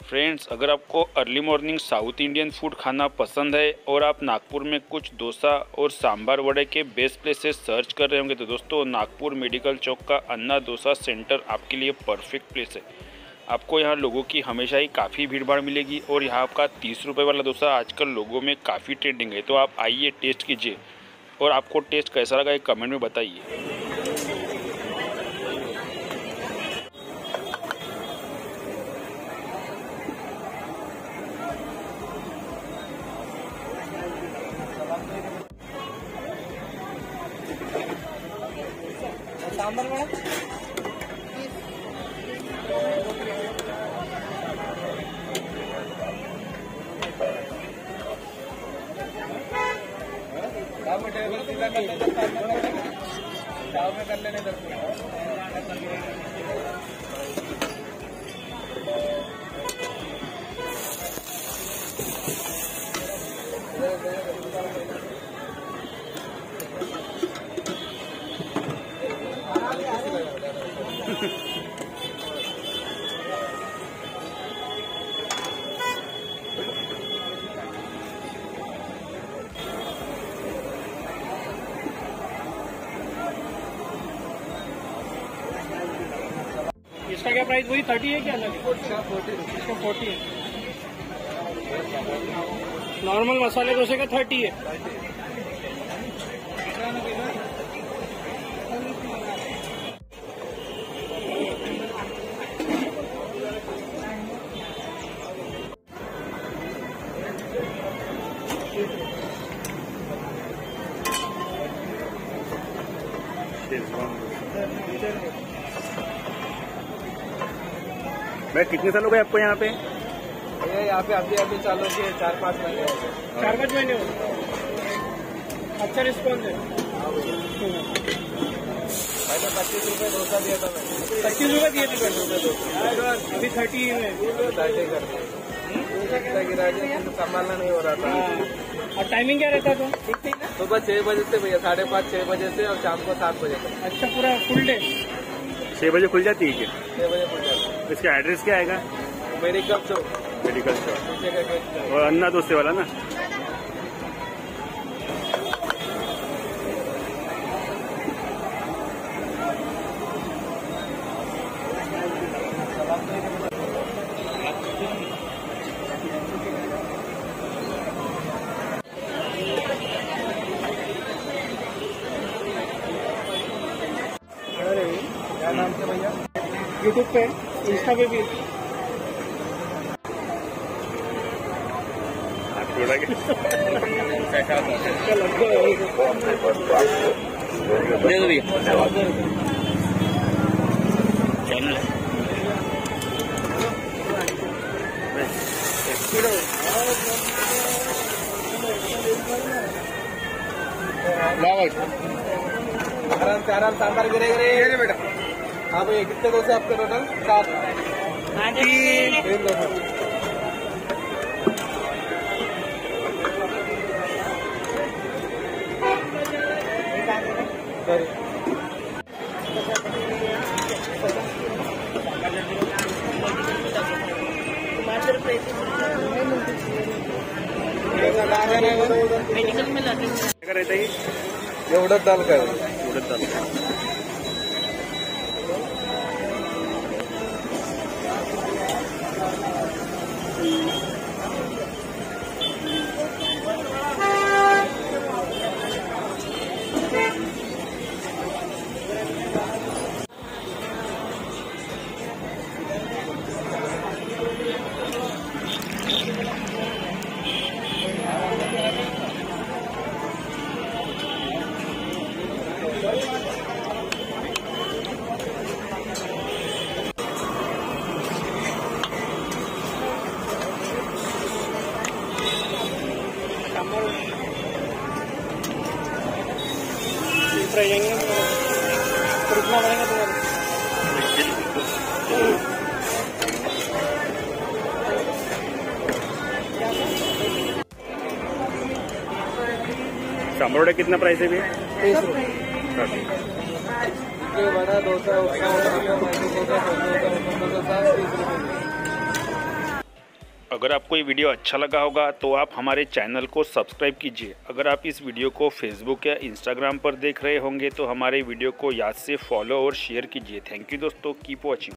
Friends, अगर आपको early morning South Indian food खाना पसंद है और आप नागपुर में कुछ डोसा और सांभर वड़े के बेस्ट प्लेसेस सर्च कर रहे होंगे तो दोस्तों नागपुर मेडिकल चौक का अन्ना डोसा सेंटर आपके लिए परफेक्ट प्लेस है। आपको यहाँ लोगों की हमेशा ही काफ़ी भीड़ भाड़ मिलेगी और यहाँ का 30 रुपये वाला डोसा आजकल लोगों में काफ़ी ट्रेंडिंग है। तो आप आइए, टेस्ट कीजिए और आपको टेस्ट कैसा लगा एक कमेंट में बताइए। सांबर में कर लेने इसका क्या प्राइस वही 30 है क्या अलग है? इसका 40 है। नॉर्मल मसाले डोसे का 30 है। भाई कितने साल हो गए आपको यहाँ पे? यहाँ पे अभी चालू किए 4-5 महीने हो गए। 4-5 महीने हो गए। अच्छा रिस्पॉन्स है। मैंने 25 रुपये डोसा दिया था। 25 रुपये दिए थे अभी 30 में 30 करते संभालना नहीं हो रहा था। और टाइमिंग क्या रहता था? सुबह 6 बजे से भैया 5:30-6 बजे से और शाम को 7 बजे तक। अच्छा, पूरा फुल डे 6 बजे खुल जाती है? 6 बजे खुल जाती है। इसका एड्रेस क्या आएगा? मेडिकल चौक। और अन्ना डोसे वाला ना? क्या नाम से भैया? यूट्यूब पे, इंस्टा पे भी। चैनल आराम सांबार गिरे बेटा। हाँ भैया, कितने डोसे आपके टोटल? 7। मेडिकल में लाते क्या रहता है? ये उड़द दाल का है। उड़द दाल का। रुकना पड़ेगा तुम्हारे। सांभर वड़ा कितना प्राइस है भैया? 30 रुपये। बड़ा डोसा, उसका अगर आपको ये वीडियो अच्छा लगा होगा तो आप हमारे चैनल को सब्सक्राइब कीजिए। अगर आप इस वीडियो को फेसबुक या इंस्टाग्राम पर देख रहे होंगे तो हमारे वीडियो को याद से फॉलो और शेयर कीजिए। थैंक यू दोस्तों, कीप वॉचिंग।